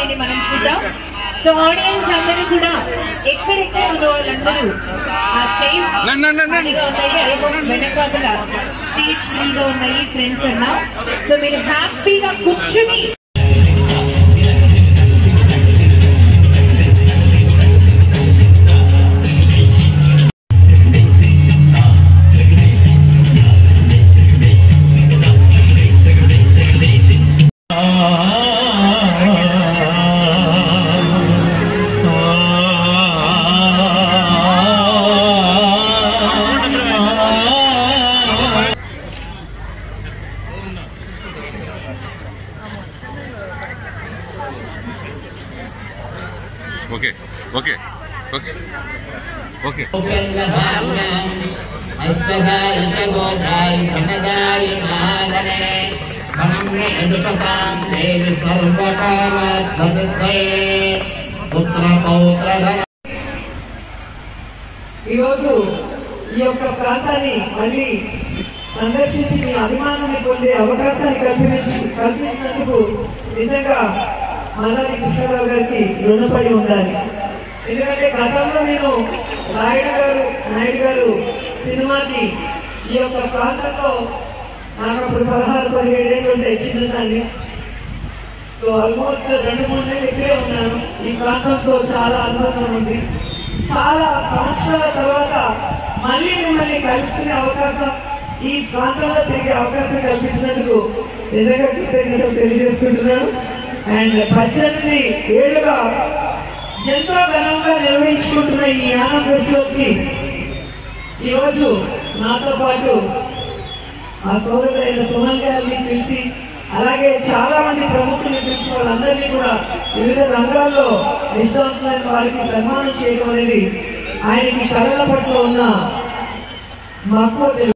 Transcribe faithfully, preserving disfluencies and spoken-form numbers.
దీన్ని మనం చూద్దాం. సో ఆడియన్స్ అందరూ కూడా ఎక్కడెక్కడ ఉన్న వాళ్ళందరూ ఆ చైర్స్ ఖాళీగా ఉన్నాయి, అదే వెనకాల సీట్స్ ఫ్రీగా ఉన్నాయి ఫ్రెండ్స్ అన్నా. సో మీరు హ్యాపీగా కూర్చుని ఓకే ఓకే ఓకే ఓకే ఈరోజు ఈ యొక్క ప్రాంతాన్ని మళ్ళీ సందర్శించి మీ అభిమానాన్ని పొందే అవకాశాన్ని కల్పించి కల్పించినందుకు నిజంగా మల్లాది కృష్ణారావు గారికి రుణపడి ఉండాలి. ఎందుకంటే గతంలో నేను నాయుడు గారు నాయుడు గారు సినిమాకి ఈ యొక్క ప్రాంతంలో నాకు అప్పుడు పదహారు పదిహేడు ఏళ్ళు ఉంటాయి చిన్నదాన్ని. సో ఆల్మోస్ట్ రెండు మూడు నెలలు ఇక్కడే ఉన్నాను. ఈ ప్రాంతంతో చాలా అనుబంధం ఉంది. చాలా సంవత్సరాల తర్వాత మళ్ళీ మిమ్మల్ని కలుసుకునే అవకాశం, ఈ ప్రాంతంలో తిరిగే అవకాశం కల్పించినందుకు నిజంగా కృతజ్ఞతలు తెలియజేసుకుంటున్నాను. అండ్ పద్దెనిమిది ఏళ్ళుగా ఎంతో ఘనంగా నిర్వహించుకుంటున్న ఈ యానం ఫెస్టివల్కి ఈరోజు నాతో పాటు ఆ సోదరులైన సుమన్ గారిని పిలిచి, అలాగే చాలా మంది ప్రముఖుల్ని పిలిచి వాళ్ళందరినీ కూడా వివిధ రంగాల్లో నిష్ఠావంతమైన వారికి సన్మానం చేయడం అనేది ఆయనకి కళల పట్ల ఉన్న మాకు